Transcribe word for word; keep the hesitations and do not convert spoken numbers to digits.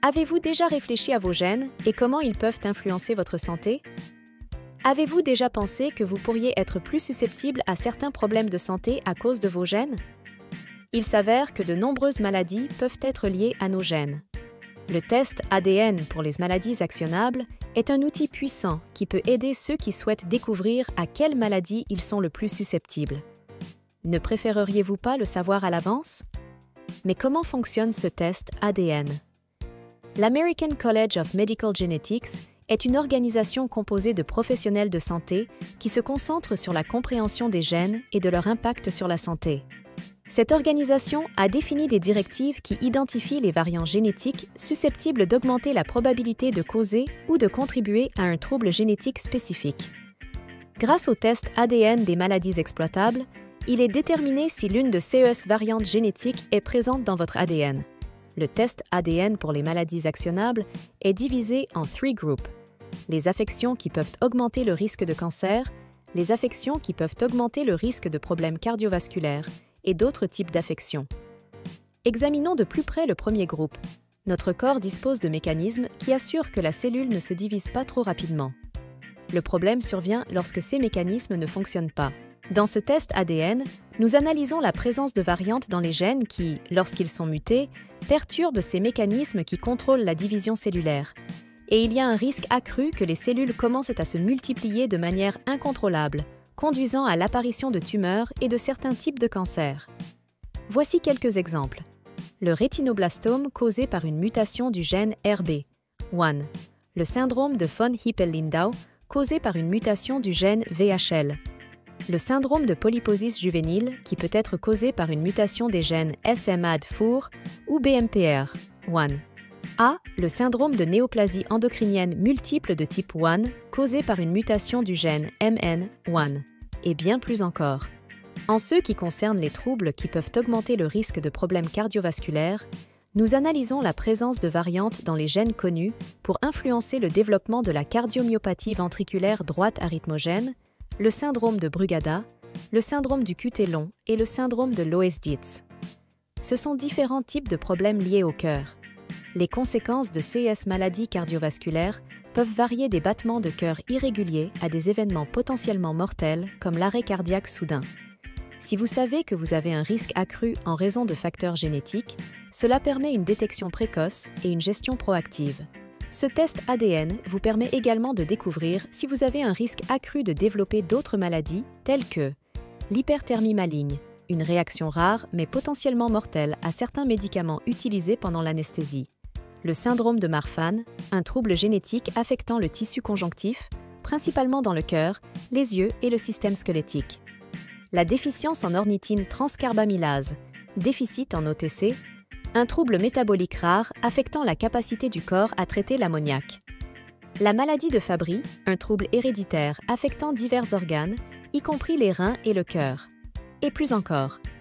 Avez-vous déjà réfléchi à vos gènes et comment ils peuvent influencer votre santé? Avez-vous déjà pensé que vous pourriez être plus susceptible à certains problèmes de santé à cause de vos gènes? Il s'avère que de nombreuses maladies peuvent être liées à nos gènes. Le test A D N pour les maladies actionnables est un outil puissant qui peut aider ceux qui souhaitent découvrir à quelles maladies ils sont le plus susceptibles. Ne préféreriez-vous pas le savoir à l'avance? Mais comment fonctionne ce test A D N? L'American College of Medical Genetics est une organisation composée de professionnels de santé qui se concentre sur la compréhension des gènes et de leur impact sur la santé. Cette organisation a défini des directives qui identifient les variants génétiques susceptibles d'augmenter la probabilité de causer ou de contribuer à un trouble génétique spécifique. Grâce au test A D N des maladies exploitables, il est déterminé si l'une de ces variantes génétiques est présente dans votre A D N. Le test A D N pour les maladies actionnables est divisé en trois groupes: les affections qui peuvent augmenter le risque de cancer, les affections qui peuvent augmenter le risque de problèmes cardiovasculaires et d'autres types d'affections. Examinons de plus près le premier groupe. Notre corps dispose de mécanismes qui assurent que la cellule ne se divise pas trop rapidement. Le problème survient lorsque ces mécanismes ne fonctionnent pas. Dans ce test A D N, nous analysons la présence de variantes dans les gènes qui, lorsqu'ils sont mutés, perturbent ces mécanismes qui contrôlent la division cellulaire. Et il y a un risque accru que les cellules commencent à se multiplier de manière incontrôlable, conduisant à l'apparition de tumeurs et de certains types de cancers. Voici quelques exemples. Le rétinoblastome causé par une mutation du gène R B un. Le syndrome de von Hippel-Lindau causé par une mutation du gène V H L. Le syndrome de polyposis juvénile qui peut être causé par une mutation des gènes S M A D F O R ou B M P R un. A. Le syndrome de néoplasie endocrinienne multiple de type un causé par une mutation du gène M N un. Et bien plus encore. En ce qui concerne les troubles qui peuvent augmenter le risque de problèmes cardiovasculaires, nous analysons la présence de variantes dans les gènes connus pour influencer le développement de la cardiomyopathie ventriculaire droite arythmogène, le syndrome de Brugada, le syndrome du Q T long et le syndrome de Loeys-Dietz. Ce sont différents types de problèmes liés au cœur. Les conséquences de ces maladies cardiovasculaires peuvent varier des battements de cœur irréguliers à des événements potentiellement mortels comme l'arrêt cardiaque soudain. Si vous savez que vous avez un risque accru en raison de facteurs génétiques, cela permet une détection précoce et une gestion proactive. Ce test A D N vous permet également de découvrir si vous avez un risque accru de développer d'autres maladies telles que l'hyperthermie maligne, une réaction rare mais potentiellement mortelle à certains médicaments utilisés pendant l'anesthésie, le syndrome de Marfan, un trouble génétique affectant le tissu conjonctif, principalement dans le cœur, les yeux et le système squelettique, la déficience en ornithine transcarbamylase, déficit en O T C, un trouble métabolique rare affectant la capacité du corps à traiter l'ammoniac. La maladie de Fabry, un trouble héréditaire affectant divers organes, y compris les reins et le cœur. Et plus encore,